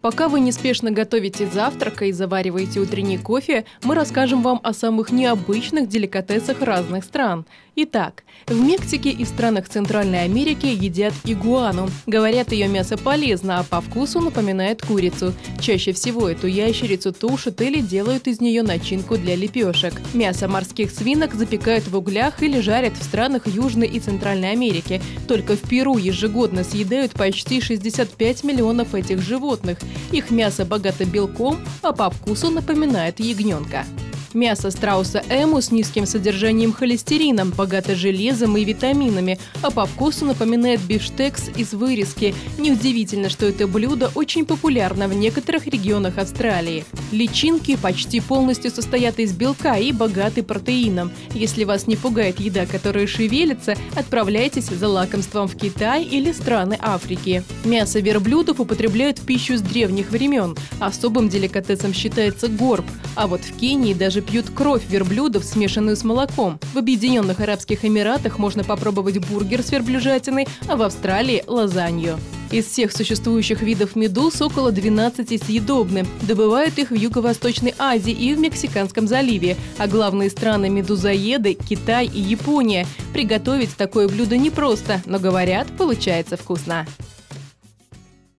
Пока вы неспешно готовите завтрак и завариваете утренний кофе, мы расскажем вам о самых необычных деликатесах разных стран. Итак, в Мексике и в странах Центральной Америки едят игуану. Говорят, ее мясо полезно, а по вкусу напоминает курицу. Чаще всего эту ящерицу тушат или делают из нее начинку для лепешек. Мясо морских свинок запекают в углях или жарят в странах Южной и Центральной Америки. Только в Перу ежегодно съедают почти 65 миллионов этих животных. Их мясо богато белком, а по вкусу напоминает ягненка. Мясо страуса эму с низким содержанием холестерина, богато железом и витаминами, а по вкусу напоминает бифштекс из вырезки. Неудивительно, что это блюдо очень популярно в некоторых регионах Австралии. Личинки почти полностью состоят из белка и богаты протеином. Если вас не пугает еда, которая шевелится, отправляйтесь за лакомством в Китай или страны Африки. Мясо верблюдов употребляют в пищу с древних времен. Особым деликатесом считается горб, а вот в Кении даже пьют кровь верблюдов, смешанную с молоком. В Объединенных Арабских Эмиратах можно попробовать бургер с верблюжатиной, а в Австралии – лазанью. Из всех существующих видов медуз около 12 съедобны. Добывают их в Юго-Восточной Азии и в Мексиканском заливе. А главные страны медузоеды – Китай и Япония. Приготовить такое блюдо непросто, но, говорят, получается вкусно.